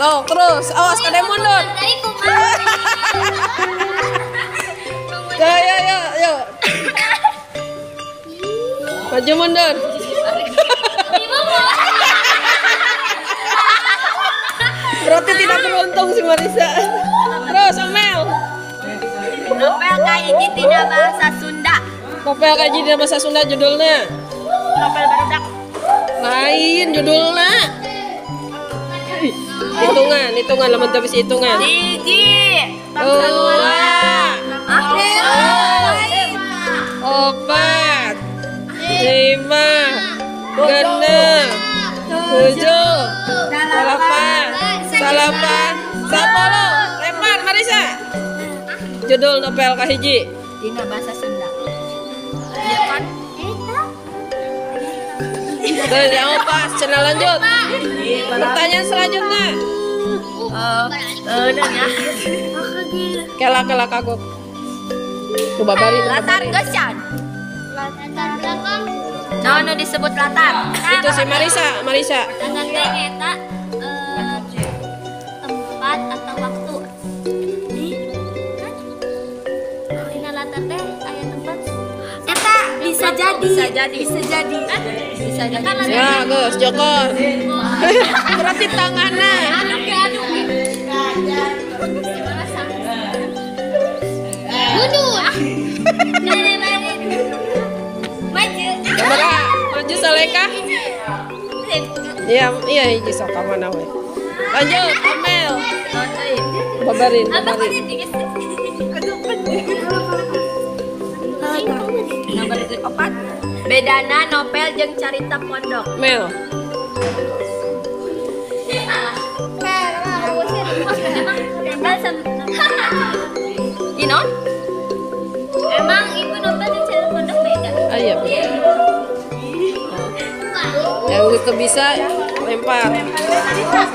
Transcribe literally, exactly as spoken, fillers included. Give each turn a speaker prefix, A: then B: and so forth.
A: Tuh, terus. Awas, kada yang mundur. Ayo, ayo, ayo, ayo. Maju mundur. Berarti tidak beruntung si Marisa. Terus, Amel.
B: Novel kaiji tidak bahasa Sunda.
A: Novel kaiji tidak bahasa Sunda judulnya.
B: Novel barudak.
A: Lain judulnya. Hitungan, hitungan, lamun tapi hitungan.
B: Hiji.
A: Dua. Empat. Lima. Genep. Tujuh. Delapan. Salapan. Sepuluh. Lempar Marisa. Judul novel kahiji.
B: Dina bahasa Sunda. Iya kan?
A: Tuh, jangan pas. Channel lanjut. Pertanyaan selanjutnya.
B: Eh, dan ya.
A: Kela kela kagok. Tuh babarin.
B: Latar gesan.
C: Latar belakang.
B: Nah, nu disebut latar.
A: Itu si Marisa, Marisa.
C: Latar teh eta eh, tempat atau waktu. Dina latar teh aya tempat.
B: Eta bisa jadi. Bisa jadi. Bisa jadi. Bisa jadi.
A: Ya, Gus, Joko. Berarti tangannya.
C: Mundur. Maju.
A: Kamera, maju Saleka. Iya, iya hiji sok ka mana we. Lanjut, Amel. Babarin, babarin.
B: Nomor opat. Bedana novel jeung carita pondok.
A: Mel.
B: Inon?
C: Emang ibu novel dan cerita pondok beda?
A: Ah, iya. Yang itu bisa lempar.